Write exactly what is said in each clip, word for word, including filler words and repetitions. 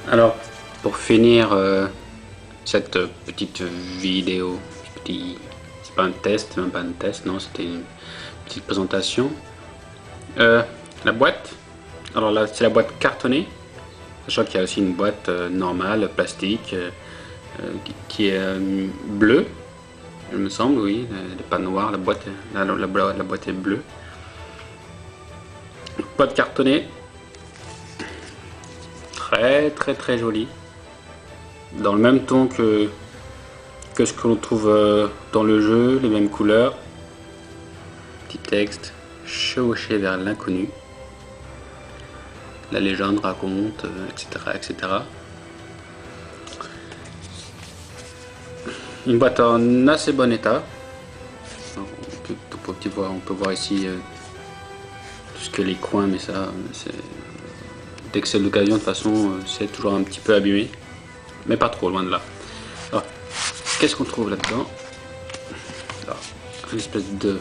Alors, pour finir euh, cette petite vidéo, petit, c'est pas un test, même pas un test, non, c'était une petite présentation. Euh, la boîte, alors là, c'est la boîte cartonnée, sachant qu'il y a aussi une boîte euh, normale, plastique, euh, qui, qui est euh, bleue, il me semble, oui, elle n'est pas noire, la boîte, la, la, la, la boîte est bleue. Boîte cartonnée, très très très jolie, dans le même ton que, que ce que l'on trouve euh, dans le jeu, les mêmes couleurs. Petit texte, chevauché vers l'inconnu. La légende raconte, euh, et cetera, et cetera. Une boîte en assez bon état. Alors, on, peut, on, peut voir, on peut voir ici euh, tout ce que les coins, mais ça, c'est dès que c'est l'occasion, de toute façon, c'est toujours un petit peu abîmé, mais pas trop, loin de là. Alors, qu'est-ce qu'on trouve là-dedans? Une espèce de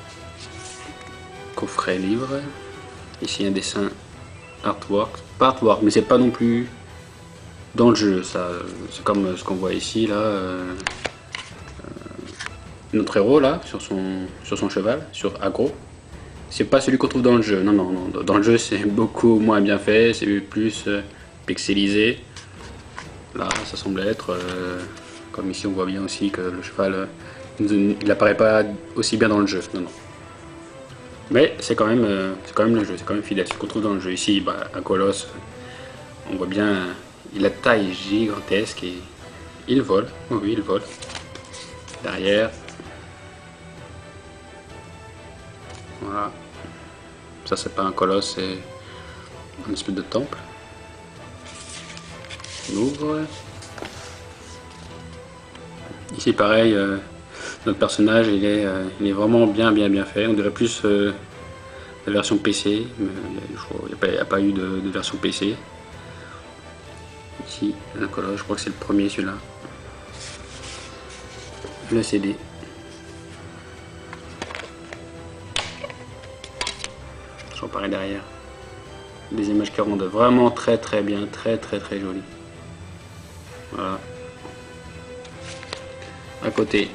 coffret livre. Ici un dessin artwork, pas artwork, mais c'est pas non plus dans le jeu. Ça, c'est comme ce qu'on voit ici là. Euh, euh, notre héros là sur son sur son cheval, sur Agro. C'est pas celui qu'on trouve dans le jeu. Non, non, non. Dans le jeu, c'est beaucoup moins bien fait. C'est plus euh, pixelisé. Là, ça semble être euh, comme ici, on voit bien aussi que le cheval, euh, il n'apparaît pas aussi bien dans le jeu. Non, non. Mais c'est quand même, euh, c'est quand même le jeu. C'est quand même fidèle. Ce qu'on trouve dans le jeu ici, bah, un colosse. On voit bien, euh, il a taille gigantesque et il vole. Oh oui, il vole. Derrière. Voilà. Ça, c'est pas un colosse, c'est un espèce de temple. On ouvre. Ici, pareil, euh, notre personnage, il est, euh, il est vraiment bien, bien, bien fait. On dirait plus euh, la version P C, mais il n'y a, a pas eu de, de version P C. Ici, un colosse, je crois que c'est le premier, celui-là. Le C D. J'en parlais derrière. Des images qui rendent vraiment très très bien, très très très jolies. Voilà. À côté,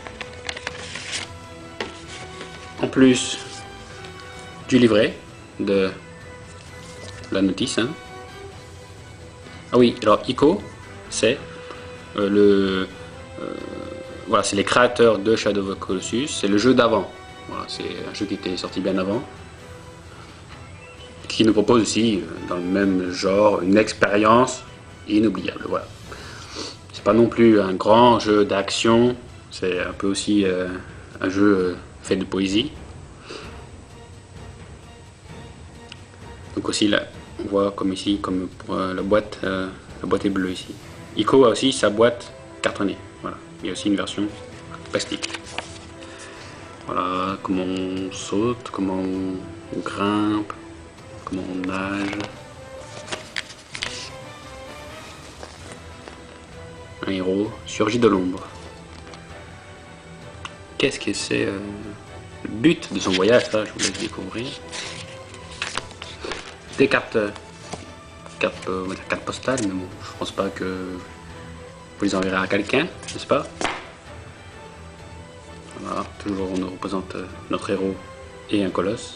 en plus du livret de la notice. Hein. Ah oui, alors Ico, c'est euh, le, euh, voilà, c'est les créateurs de Shadow of the Colossus. C'est le jeu d'avant. Voilà, c'est un jeu qui était sorti bien avant. Qui nous propose aussi, dans le même genre, une expérience inoubliable. Voilà. C'est pas non plus un grand jeu d'action, c'est un peu aussi euh, un jeu euh, fait de poésie. Donc aussi là, on voit comme ici, comme pour euh, la boîte, euh, la boîte est bleue ici. Ico a aussi sa boîte cartonnée. Voilà. Il y a aussi une version plastique. Voilà comment on saute, comment on grimpe. Comment on nage. Un héros surgit de l'ombre. Qu'est-ce que c'est euh, le but de son voyage? Ça, je vous laisse découvrir. Des cartes, cartes, euh, on va dire cartes postales, mais bon, je pense pas que vous les enverrez à quelqu'un, n'est-ce pas? Voilà, toujours on nous représente euh, notre héros et un colosse.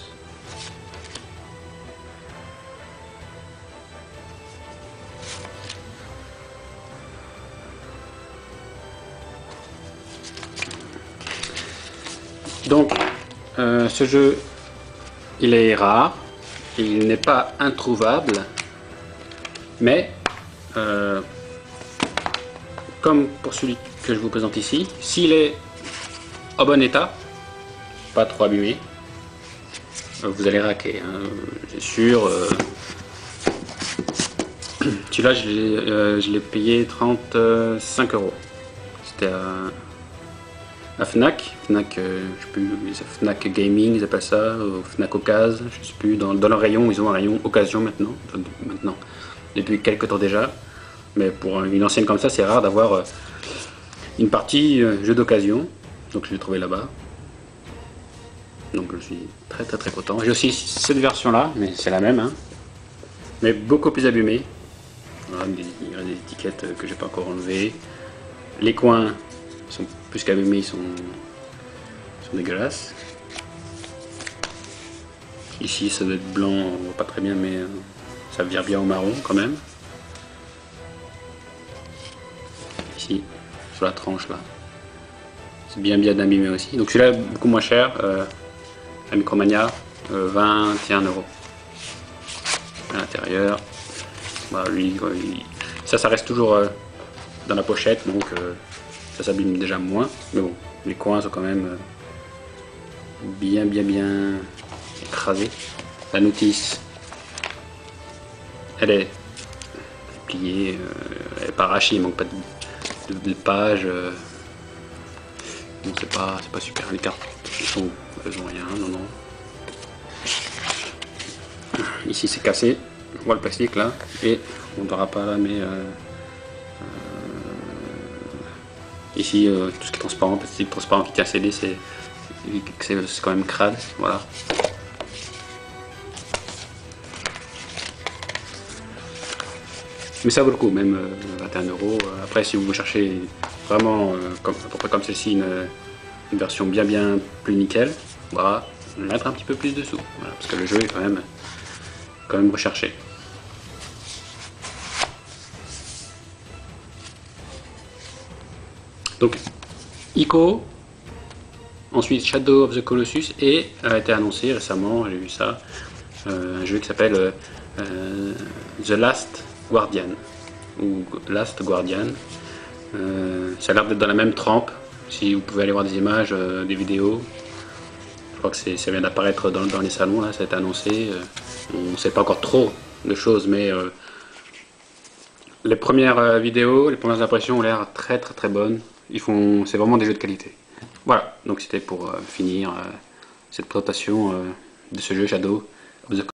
Donc, euh, ce jeu, il est rare, il n'est pas introuvable, mais euh, comme pour celui que je vous présente ici, s'il est en bon état, pas trop abîmé, vous allez raquer, hein, c'est sûr. Euh, Celui-là, je l'ai euh, payé trente-cinq euros. C'était à à Fnac, Fnac, euh, je sais plus, Fnac Gaming, ils appellent ça, ou Fnac Occasion, je sais plus, dans, dans leur rayon, ils ont un rayon Occasion maintenant, maintenant, depuis quelques temps déjà, mais pour une ancienne comme ça, c'est rare d'avoir euh, une partie euh, jeu d'occasion, donc je l'ai trouvé là-bas, donc je suis très très très content. J'ai aussi cette version là, mais c'est la même, hein, mais beaucoup plus abîmée, Voilà, des, il y a des étiquettes que j'ai pas encore enlevées. Les coins sont plus qu'abîmés, ils sont, sont dégueulasses. Ici ça doit être blanc, on voit pas très bien, mais euh, ça vire bien au marron quand même. Ici, sur la tranche là. C'est bien bien abîmé aussi. Donc celui-là beaucoup moins cher, euh, la Micromania, euh, vingt et un euros. À l'intérieur, bah, lui, il... ça, ça reste toujours euh, dans la pochette, donc euh, ça s'abîme déjà moins. Mais bon, les coins sont quand même euh, bien bien bien écrasés. La notice, elle est pliée, euh, elle n'est pas arrachée, il manque pas de, de, de pages. Euh, donc c'est pas, c'est pas super. Les cartes, elles sont, elles ont rien, non non. Ici c'est cassé, on voit le plastique là, et on ne verra pas là, mais euh, euh, ici euh, tout ce qui est transparent, plastique transparent qui tient C D, c'est quand même crade, voilà. Mais ça vaut le coup, même euh, vingt et un euros. Après, si vous cherchez vraiment, euh, comme, à peu près comme celle-ci, une, une version bien bien plus nickel, voilà, mettre un petit peu plus dessous, voilà, parce que le jeu est quand même, quand même recherché. Donc, Ico, ensuite Shadow of the Colossus, et a été annoncé récemment, j'ai vu ça, euh, un jeu qui s'appelle euh, The Last Guardian, ou Last Guardian. Euh, ça a l'air d'être dans la même trempe. Si vous pouvez aller voir des images, euh, des vidéos, je crois que ça vient d'apparaître dans, dans les salons, là, ça a été annoncé. Euh, on ne sait pas encore trop de choses, mais euh, les premières euh, vidéos, les premières impressions ont l'air très très très bonnes. Ils font, c'est vraiment des jeux de qualité. Voilà, donc c'était pour euh, finir euh, cette présentation euh, de ce jeu Shadow of the